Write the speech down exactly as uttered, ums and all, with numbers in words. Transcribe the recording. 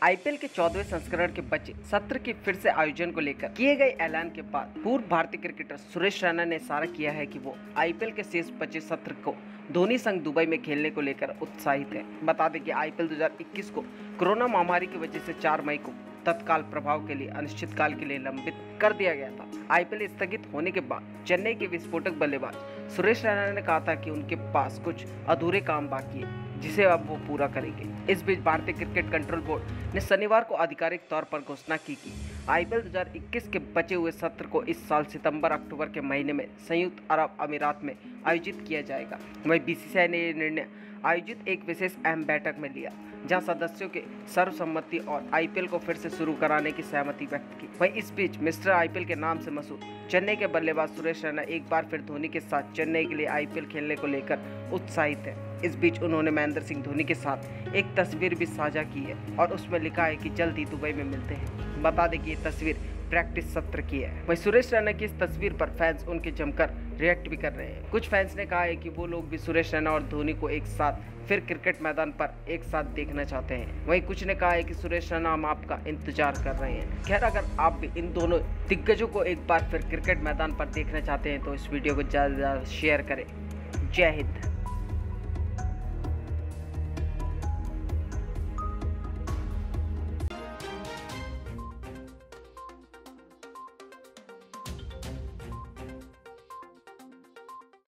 IPL के चौदहवें संस्करण के बचे सत्र के फिर से आयोजन को लेकर किए गए ऐलान के बाद पूर्व भारतीय क्रिकेटर सुरेश रैना ने इशारा किया है कि वो आईपीएल के शेष बचे सत्र को धोनी संग दुबई में खेलने को लेकर उत्साहित है। बता दें कि आईपीएल दो हज़ार इक्कीस को कोरोना महामारी की वजह से चार मई को तत्काल प्रभाव के लिए अनिश्चितकाल के लिए लंबित कर दिया गया था। आईपीएल स्थगित होने के बाद चेन्नई के विस्फोटक बल्लेबाज सुरेश रैना ने कहा था कि उनके पास कुछ अधूरे काम बाकी है जिसे अब वो पूरा करेंगे। इस बीच भारतीय क्रिकेट कंट्रोल बोर्ड ने शनिवार को आधिकारिक तौर पर घोषणा की कि आईपीएल दो हज़ार इक्कीस के बचे हुए सत्र को इस साल सितंबर अक्टूबर के महीने में संयुक्त अरब अमीरात में आयोजित किया जाएगा। वहीं बीसीसीआई ने यह निर्णय आयोजित एक विशेष अहम बैठक में लिया, जहां सदस्यों के सर्वसम्मति और आईपीएल को फिर से शुरू कराने की सहमति व्यक्त की। वहीं इस बीच मिस्टर आईपीएल के नाम से मशहूर चेन्नई के बल्लेबाज सुरेश रैना एक बार फिर धोनी के साथ चेन्नई के लिए आईपीएल खेलने को लेकर उत्साहित है। इस बीच उन्होंने महेंद्र सिंह धोनी के साथ एक तस्वीर भी साझा की है और उसमें लिखा है कि जल्द ही दुबई में मिलते हैं। बता दें कि ये तस्वीर प्रैक्टिस सत्र की है। वहीं सुरेश रैना की इस तस्वीर पर फैंस उनके जमकर रिएक्ट भी कर रहे हैं। कुछ फैंस ने कहा है कि वो लोग भी सुरेश रैना और धोनी को एक साथ फिर क्रिकेट मैदान पर एक साथ देखना चाहते हैं। वहीं कुछ ने कहा है कि सुरेश रैना हम आपका इंतजार कर रहे हैं। खैर, अगर आप भी इन दोनों दिग्गजों को एक बार फिर क्रिकेट मैदान पर देखना चाहते हैं तो इस वीडियो को ज़्यादा से ज़्यादा शेयर करें। जय हिंद।